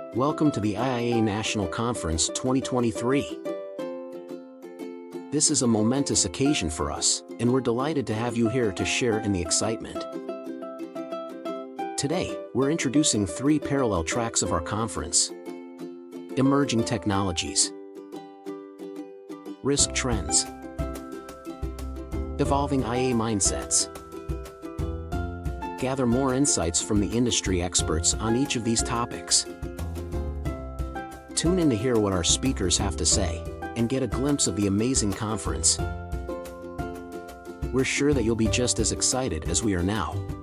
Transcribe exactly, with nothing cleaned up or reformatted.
Welcome to the I I A National Conference twenty twenty-three. This is a momentous occasion for us, and we're delighted to have you here to share in the excitement. Today, we're introducing three parallel tracks of our conference: Emerging Technologies, Risk Trends, Evolving I A Mindsets. Gather more insights from the industry experts on each of these topics. Tune in to hear what our speakers have to say, and get a glimpse of the amazing conference. We're sure that you'll be just as excited as we are now.